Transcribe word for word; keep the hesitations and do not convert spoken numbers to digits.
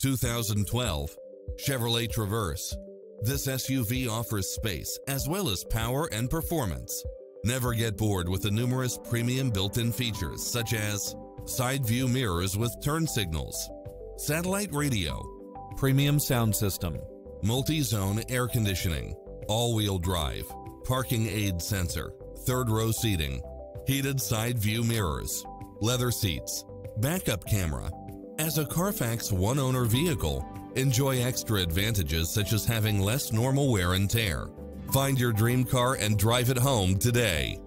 two thousand twelve Chevrolet Traverse. This S U V offers space as well as power and performance. Never get bored with the numerous premium built-in features such as side view mirrors with turn signals, satellite radio, premium sound system, multi-zone air conditioning, all-wheel drive, parking aid sensor, third row seating, heated side view mirrors, leather seats, backup camera. As a Carfax one-owner vehicle, enjoy extra advantages such as having less normal wear and tear. Find your dream car and drive it home today.